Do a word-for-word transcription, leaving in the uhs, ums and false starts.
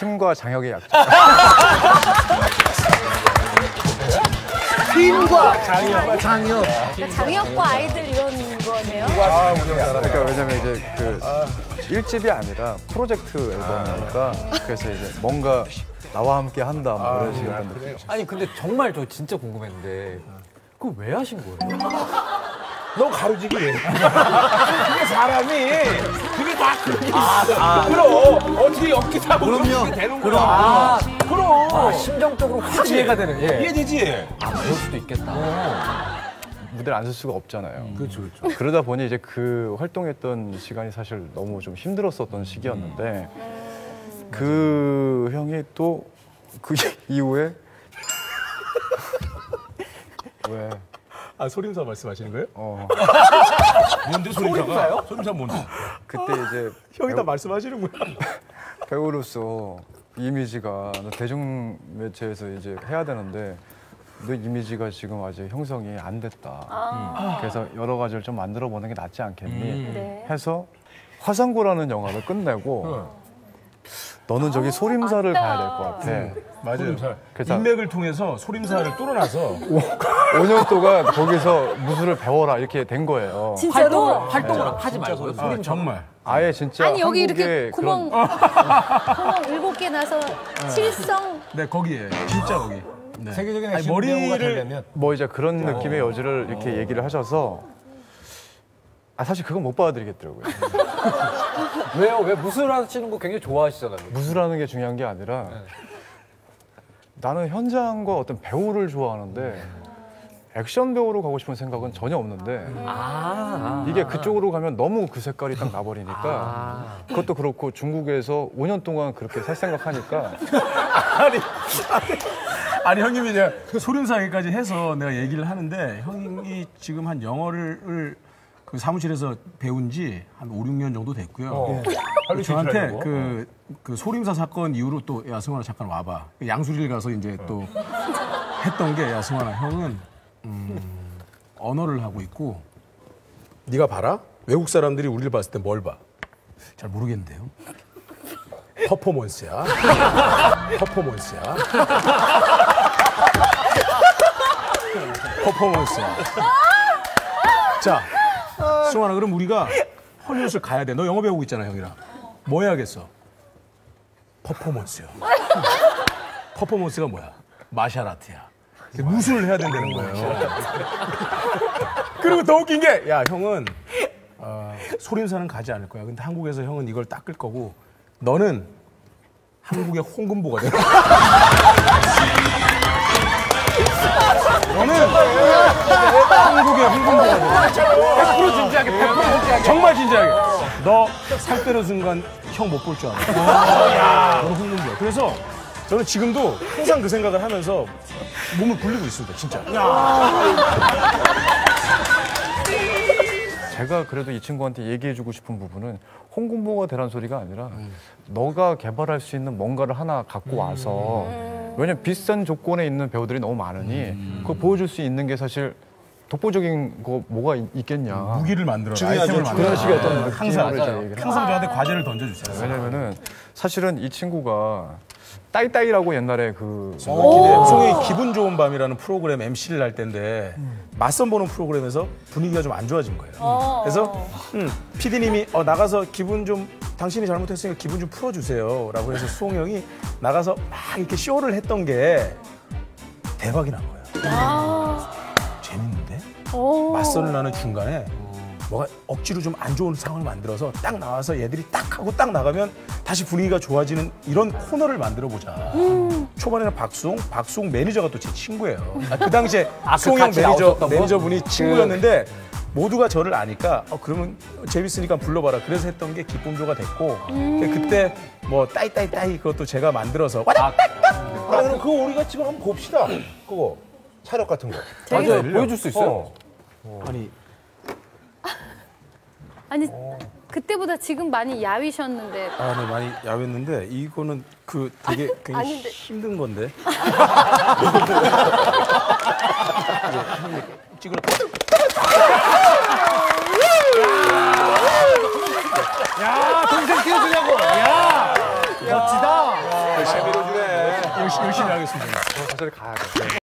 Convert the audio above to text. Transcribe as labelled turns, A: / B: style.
A: 팀과 장혁의 약점.
B: 팀과 장혁. 장혁.
C: 그러니까 장혁과 아이들 이런 거네요.
A: 아, 그러니까 왜냐면 이제 그 일 집이 아니라 프로젝트 앨범이니까 그래서 이제 뭔가 나와 함께 한다 뭐 이런 식으로. 아,
D: 아니 근데 정말 저 진짜 궁금했는데 그거 왜 하신 거예요?
B: 너 가로지기. 그게 사람이 그게 다 그게 아, 아, 그럼 어떻게 엮기 사고 그렇게 되는 거야.
D: 아,
B: 그럼
D: 아, 심정적으로 확 이해가 되는. 예.
B: 이해되지.
D: 아 그럴 수도 있겠다.
A: 무대를 안 쓸 수가 없잖아요.
B: 그렇죠, 그렇죠.
A: 그러다 보니 이제 그 활동했던 시간이 사실 너무 좀 힘들었었던 시기였는데 그 형이 또 그 이후에 왜?
B: 아 소림사 말씀하시는 거예요?
A: 어.
B: 뭔데 소림사가? 소림사 뭔데?
A: 그때 이제
B: 형이 다
A: 배우,
B: 말씀하시는구나.
A: 배우로서 이미지가 너 대중 매체에서 이제 해야 되는데 너 이미지가 지금 아직 형성이 안 됐다.
C: 아.
A: 그래서 여러 가지를 좀 만들어 보는 게 낫지 않겠니?
D: 음.
C: 네.
A: 해서 화상고라는 영화를 끝내고 너는 저기
C: 아,
A: 소림사를
C: 맞다.
A: 가야 될 것 같아.
B: 음, 맞아요. 소림사.
A: 그래서
B: 인맥을 통해서 소림사를 뚫어놔서
A: 오 년 동안 거기서 무술을 배워라 이렇게 된 거예요.
C: 진짜로?
D: 활동을 하지 말고요.
B: 아,
D: 소림
B: 정말.
A: 아예 진짜
C: 아니 여기 이렇게
A: 한국의
C: 구멍
A: 그런
C: 구멍 일곱 개 나서 칠성
B: 네 거기에 진짜 거기. 네.
E: 세계적인
B: 아니,
E: 액션 배우가
B: 머리를
E: 되려면
A: 뭐 이제 그런 느낌의 여지를 이렇게 얘기를 하셔서 아 사실 그건 못 받아들이겠더라고요.
D: 왜요? 왜 무술 하시는 거 굉장히 좋아하시잖아요.
A: 무술하는 게 중요한 게 아니라 나는 현장과 어떤 배우를 좋아하는데 액션 배우로 가고 싶은 생각은 전혀 없는데
D: 아,
A: 이게 그쪽으로 가면 너무 그 색깔이 딱 나버리니까
D: 아.
A: 그것도 그렇고 중국에서 오 년 동안 그렇게 살 생각하니까
B: 아니, 아니, 아니 형님이 이제 소림사에까지 해서 내가 얘기를 하는데 형이 지금 한 영어를 그 사무실에서 배운 지 한 오, 육 년 정도 됐고요.
E: 어.
B: 저한테 그, 그 소림사 사건 이후로 또 야 승환아 잠깐 와봐. 양수리를 가서 이제 또 했던 게 야 승환아 형은 음, 언어를 하고 있고 네가 봐라. 외국 사람들이 우리를 봤을 때 뭘 봐? 잘 모르겠는데요. 퍼포먼스야. 퍼포먼스야. 퍼포먼스야. 자, 승환아 그럼 우리가 헐리우드를 가야 돼. 너 영어 배우고 있잖아 형이랑. 뭐 해야겠어? 퍼포먼스요. 퍼포먼스가 뭐야? 마샬 아트야. 무술을 해야 된다는 거예요. 그리고 더 웃긴 게, 야 형은 어, 소림사는 가지 않을 거야. 근데 한국에서 형은 이걸 닦을 거고, 너는 한국의 홍금보가 돼. 너는 한국의 홍금보가 돼. 백 퍼센트 진지하게, 백 퍼센트 진지하게. 정말 진지하게. 너 살 빼는 순간 형 못 볼 줄 알아. 너는 홍금보야. 그래서 저는 지금도 항상 그 생각을 하면서 몸을 굴리고 있습니다, 진짜.
A: 제가 그래도 이 친구한테 얘기해주고 싶은 부분은 홍군보가 되란 소리가 아니라 음. 너가 개발할 수 있는 뭔가를 하나 갖고 와서 음. 왜냐면 비슷한 조건에 있는 배우들이 너무 많으니 음. 그걸 보여줄 수 있는 게 사실 독보적인 거 뭐가 있겠냐.
B: 무기를 만들어라.
A: 중요하죠.
B: 아이템을
A: 그런 식의
B: 만들어라.
A: 어떤
B: 항상,
A: 느낌을
B: 항상 저한테 과제를 던져주세요.
A: 왜냐면은 사실은 이 친구가 따이따이라고 옛날에 그
B: 송이 기분 좋은 밤이라는 프로그램 엠씨를 할 때인데 맞선 보는 프로그램에서 분위기가 좀 안 좋아진 거예요. 그래서 음, 피디님이 어, 나가서 기분 좀 당신이 잘못했으니까 기분 좀 풀어주세요 라고 해서 수홍 형이 나가서 막 이렇게 쇼를 했던 게 대박이 난 거예요.
C: 아.
B: 재밌는데?
C: 오.
B: 맞선을 나는 중간에 뭐가 억지로 좀 안 좋은 상황을 만들어서 딱 나와서 얘들이 딱 하고 딱 나가면 다시 분위기가 좋아지는 이런 코너를 만들어 보자. 음. 초반에는 박수홍, 박수홍 매니저가 또 제 친구예요. 아, 그 당시에
D: 아,
B: 수홍
D: 그
B: 형
D: 같이
B: 매니저,
D: 나오셨던 거?
B: 매니저분이 친구였는데 모두가 저를 아니까 어, 그러면 재밌으니까 불러봐라. 그래서 했던 게 기쁨조가 됐고
C: 음.
B: 그때 뭐 따이 따이 따이 그것도 제가 만들어서
E: 아, 그럼 그거 우리가 지금 한번 봅시다. 그거 차력 같은 거.
D: 맞아요. 보여줄 수 있어요?
E: 어.
B: 아니
C: 아니 그때보다 지금 많이 야위셨는데.
B: 아, 네, 많이 야했는데 이거는 그 되게 굉장히
C: 아닌데.
B: 힘든 건데. 찍을
D: 야, 동생 띄워주냐고. 야, 멋지다.
B: 알겠어요.
E: 밀어주네.
B: 열심히, 열심히 하겠습니다.
A: 저 사실 가야 돼.